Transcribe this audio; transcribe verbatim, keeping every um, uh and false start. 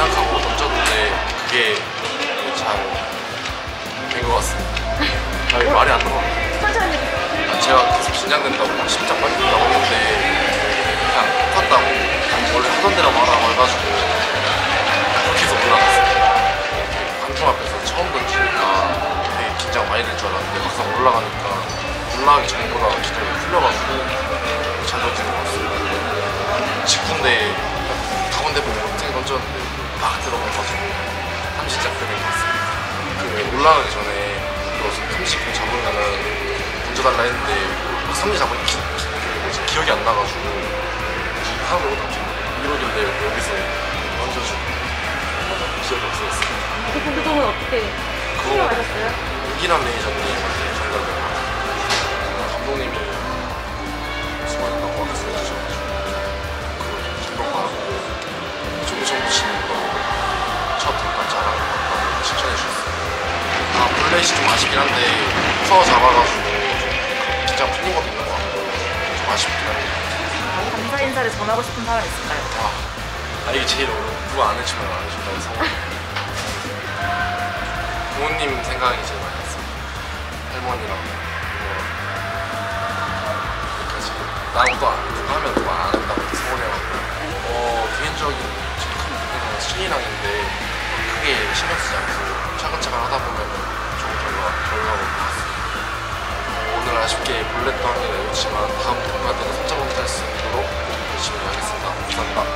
생각하고 던졌는데 그게 잘 된 것 같습니다. 아, 이거 말이 안 나와. 천천히. 제가 계속 긴장된다고 심장 빨리 뛴다고 했는데 그냥 똑같다고 원래 하던 대로 말하라고 해가지고 계속 올라갔어요. 관중 앞에서 처음 던지니까 되게 긴장 많이 될 줄 알았는데 막상 올라가니까 올라가기 전보다 기량이 풀려가지고 잘 던지는 것 같습니다. 직구인데 가운데 보고 갑자기 던졌는데 막 들어가가지고 삼 시작되는 것 같습니다. 그 올라가기 전에 삼십 분 잡으면은 던져달라 했는데 삼 지 잡으니 기, 기, 기억이 안 나가지고 하고 이러길래 여기서 던져주고 기억이 없어졌어요. 그 공동은 어떻게 풀려가셨어요? 이기란 매니저님한테 전달을 받고 감독님이 수고했다고 말씀해 주셔가지고 그걸 감독하고 정성도 치는 거첫 등판 잘하는 것 같다고 칭찬해 주셨어요. 아, 볼넷이 좀 아쉽긴 한데 풀어 잡아가지고 좀 긴장 풀린 것도 있는 것 같고 좀 아쉽긴 합니다. 감사 인사를 전하고 싶은 사람 있을까요? 와, 아 이게 제일 어려워. 누가 안 해주면 안 해준다는 상황. 부모님 생각이 제일 많이 났습니다. 할머니랑 여기까지 나도 안 누가 하면 누가 안 한다고 서운해가지고 어 개인적인 제일 큰 목표는 신인왕인데 크게 신경 쓰지 않고 차근차근 하다 보면 좋은 결과, 결과가 올 것 같습니다. 어, 오늘 아쉽게 볼넷도 하게 되었지만 다음 동가 때는 삼 점 오 탈 수 있도록 열심히 하겠습니다. 감사합니다.